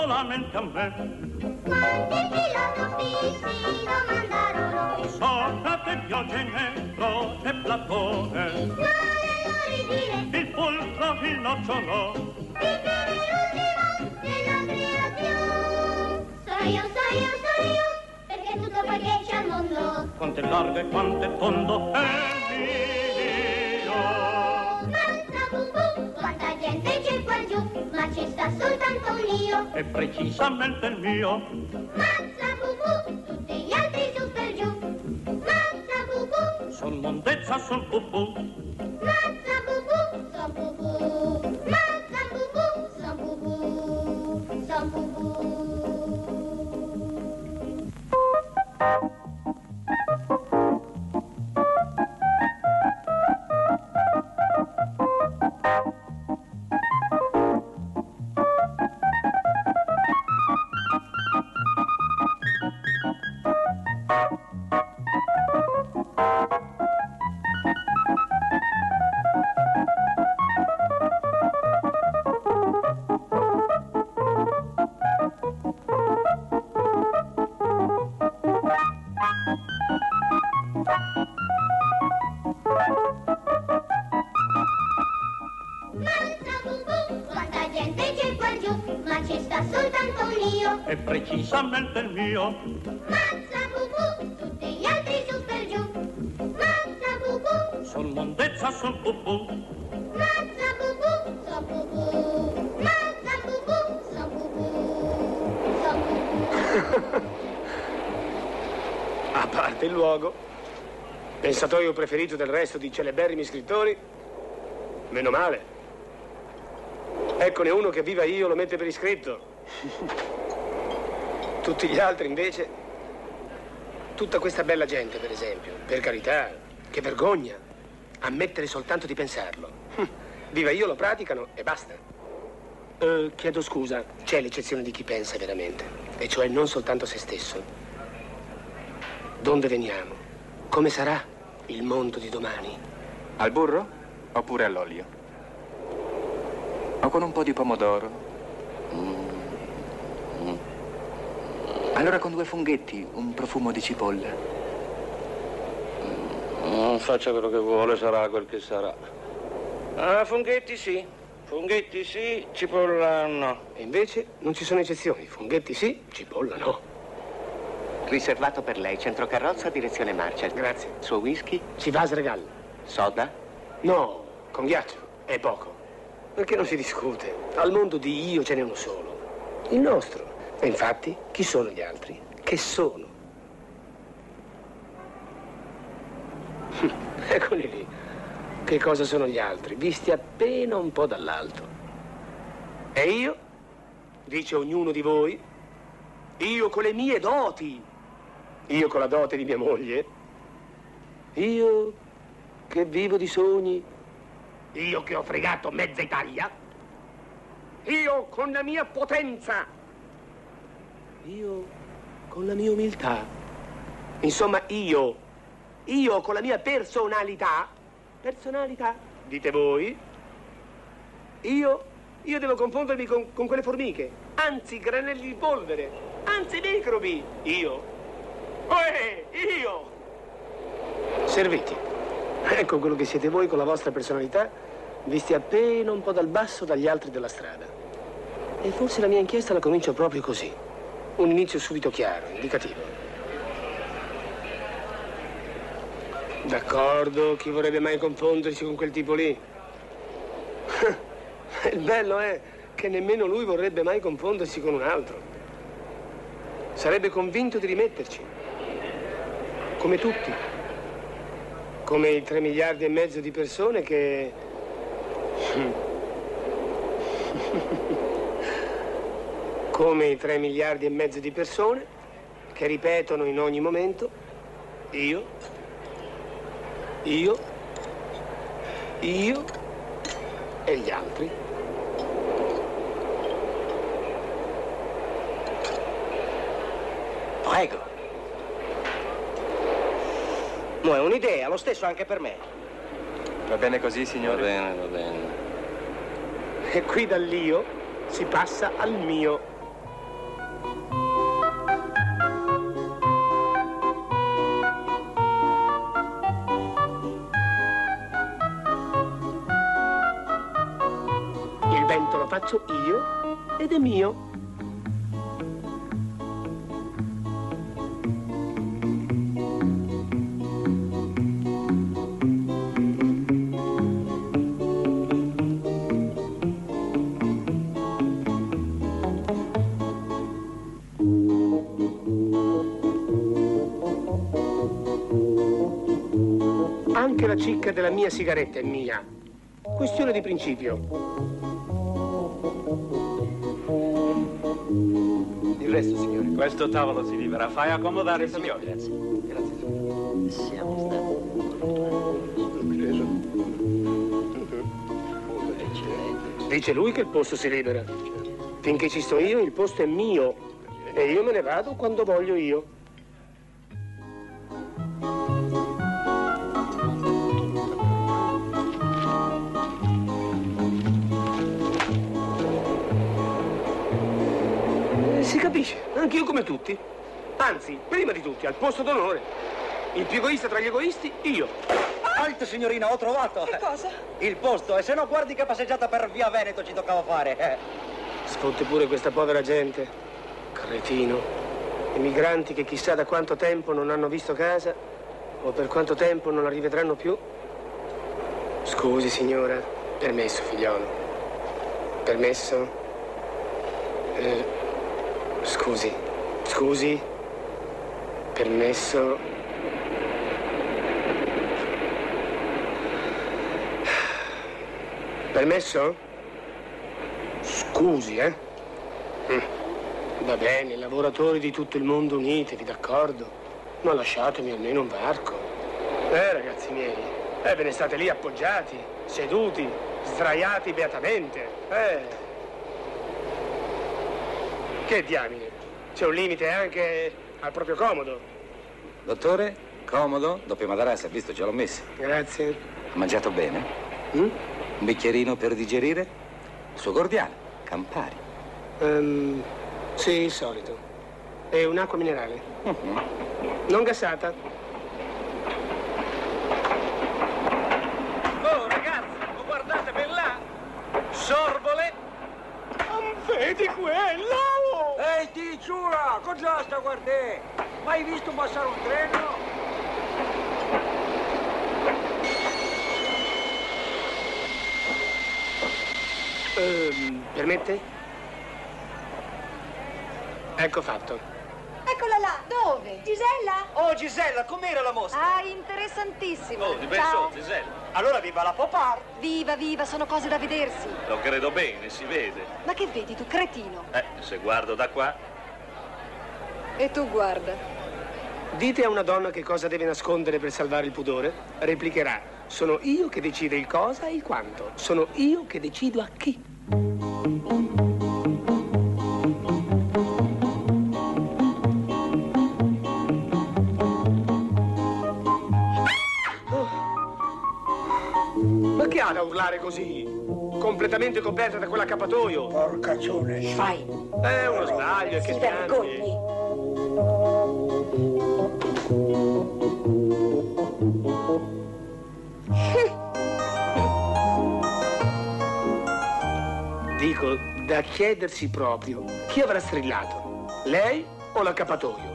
solamente a me. Quanti filosofi si domandarono Socrate, Diogene, Croce, Platone, quale il fulcro, il nocciolo, il primo della creazione. Sono io, perché tutto quel che c'è al mondo quanto è largo e quanto è tondo è mio. Mazza bubu, quanta gente c'è qua giù, ma ci sta soltanto un io. È precisamente il mio. Mazza bubu, tutti gli altri su per giù. Mazza bubu, Son mondezza, son pupù. mazza bubu, son bubu. Mazza bubu, son bubu, son bubu. Mazza bubu, quanta gente c'è qua giù, ma ci sta soltanto un io. È precisamente il mio. Mazza bubu, tutti gli altri su per giù. Mazza bubu, Son mondezza, son pupù. mazza bubu, son bubu. Mazza bubu, son bubu, son bubu. A parte il luogo, pensatoio preferito del resto di celeberrimi scrittori, meno male. Eccone uno che viva io lo mette per iscritto. Tutti gli altri invece, tutta questa bella gente per esempio, per carità, che vergogna, ammettere soltanto di pensarlo. Viva io lo praticano e basta. Chiedo scusa, c'è l'eccezione di chi pensa veramente, e cioè non soltanto se stesso. Donde veniamo? Come sarà il mondo di domani? Al burro oppure all'olio? O con un po' di pomodoro? Allora con 2 funghetti, un profumo di cipolla. Non faccia quello che vuole, sarà quel che sarà. Ah, funghetti sì, cipolla no. E invece non ci sono eccezioni. Funghetti sì, cipolla no. Riservato per lei, centrocarrozza, direzione Marcia. Grazie. Suo whisky? Chivas Regal. Soda? No, con ghiaccio. È poco. Perché non si discute? Al mondo di io ce n'è uno solo. Il nostro. E infatti, chi sono gli altri? Che sono? Eccoli lì. Che cosa sono gli altri? Visti appena un po' dall'alto. E io? Dice ognuno di voi. Io con le mie doti. Io con la dote di mia moglie. Io che vivo di sogni. Io che ho fregato mezza Italia. Io con la mia potenza. Io con la mia umiltà. Insomma, io con la mia personalità. Personalità, dite voi. Io devo confondermi con quelle formiche. Anzi, granelli di polvere. Anzi, microbi. Io. Serviti. Ecco quello che siete voi con la vostra personalità, visti appena un po' dal basso dagli altri della strada. E forse la mia inchiesta la comincio proprio così. Un inizio subito chiaro, indicativo. D'accordo, chi vorrebbe mai confondersi con quel tipo lì? Il bello è che nemmeno lui vorrebbe mai confondersi con un altro. Sarebbe convinto di rimetterci. Come tutti. Come i 3 miliardi e mezzo di persone che... Come i 3 miliardi e mezzo di persone che ripetono in ogni momento io e gli altri. Prego. No, è un'idea, lo stesso anche per me. Va bene così, Va signore? bene, va bene. E qui dall'io si passa al mio. faccio io ed è mio. Anche la cicca della mia sigaretta è mia. Questione di principio. Il resto, signore. Questo tavolo si libera. Fai accomodare il signore. Grazie. Grazie, signore. Dice lui che il posto si libera. Finché ci sto io, il posto è mio. E io me ne vado quando voglio io. Si capisce, anch'io come tutti. Anzi, prima di tutti, al posto d'onore. Il più egoista tra gli egoisti, io. Alt, signorina, ho trovato. Che cosa? Il posto, e se no guardi che passeggiata per via Veneto ci toccava fare. Sfotte pure questa povera gente. Cretino. I migranti che chissà da quanto tempo non hanno visto casa o per quanto tempo non la rivedranno più. Scusi, signora. Permesso, figliolo. Permesso? Scusi. Scusi. Permesso. Permesso? Scusi, Va bene, lavoratori di tutto il mondo unitevi, d'accordo? Ma lasciatemi almeno un varco. Ragazzi miei, ve ne state lì appoggiati, seduti, sdraiati beatamente. Che diamine? C'è un limite anche al proprio comodo. Dottore, comodo, doppio materassa, visto, ce l'ho messo. Grazie. Ha mangiato bene? Un bicchierino per digerire? Il suo cordiale, Campari. Sì, il solito. E un'acqua minerale. Non gassata. Oh, ragazzi, guardate per là. Sorbole. Non vedi quello? Ehi, ti giura, cosa sta guardando? Mai visto passare un treno? Permette? Ecco fatto. Eccola là, dove? Gisella? Oh, Gisella, com'era la mostra? Ah, interessantissimo. Oh, di ben Ciao. so, Gisella. Allora viva la Popar! Viva, viva, sono cose da vedersi. Lo credo bene, si vede. Ma che vedi tu, cretino? Se guardo da qua. E tu guarda. Dite a una donna che cosa deve nascondere per salvare il pudore, replicherà: sono io che decide il cosa e il quanto. Sono io che decido a chi. Ma che ha da urlare così? Completamente coperta da quell'accappatoio. Porcaccione! Vai. È uno sbaglio, che Si pianti. vergogni. Dico, da chiedersi proprio, chi avrà strillato? Lei o l'accappatoio?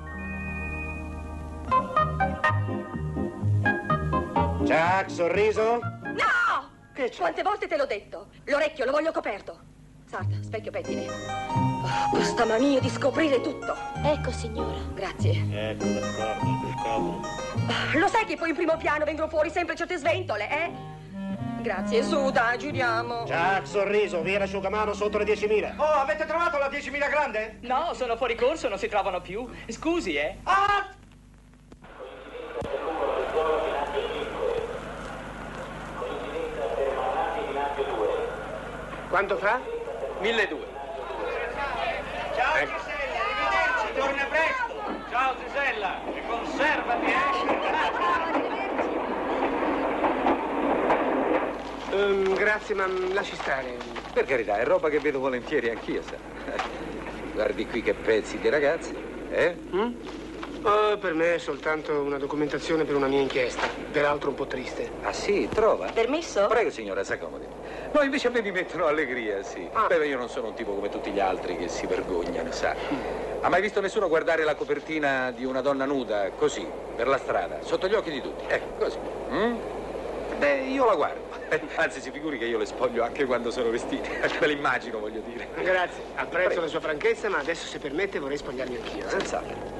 Jack, sorriso? No! Che c'è? Quante volte te l'ho detto? L'orecchio lo voglio coperto. Sarta, specchio pettine. Oh, questa mania di scoprire tutto. Ecco, signora. Grazie. Ecco, d'accordo, il comodo. Lo sai che poi in primo piano vengono fuori sempre certe sventole, Grazie, su, dai, giriamo. Jack, sorriso, via l'asciugamano sotto le 10.000. Oh, avete trovato la 10.000 grande? No, sono fuori corso, non si trovano più. Scusi, Ah! Quanto fa? 1.200. Ciao Gisella, arrivederci, torna presto. Ciao Gisella, e conservati, Grazie, ma lasci stare. Per carità, è roba che vedo volentieri anch'io, sa. Guardi qui che pezzi di ragazzi, Oh, per me è soltanto una documentazione per una mia inchiesta, peraltro un po' triste. Ah sì, trova? Permesso? Prego signora, s'accomodi. No, invece a me mi mettono allegria, sì. Beh, io non sono un tipo come tutti gli altri che si vergognano, sa. Ha mai visto nessuno guardare la copertina di una donna nuda, così, per la strada, sotto gli occhi di tutti? Ecco, così. Beh, io la guardo. Anzi, si figuri che io le spoglio anche quando sono vestite. Me l'immagino, voglio dire. Grazie, apprezzo la sua franchezza, ma adesso, se permette, vorrei spogliarmi anch'io. Senz'altro.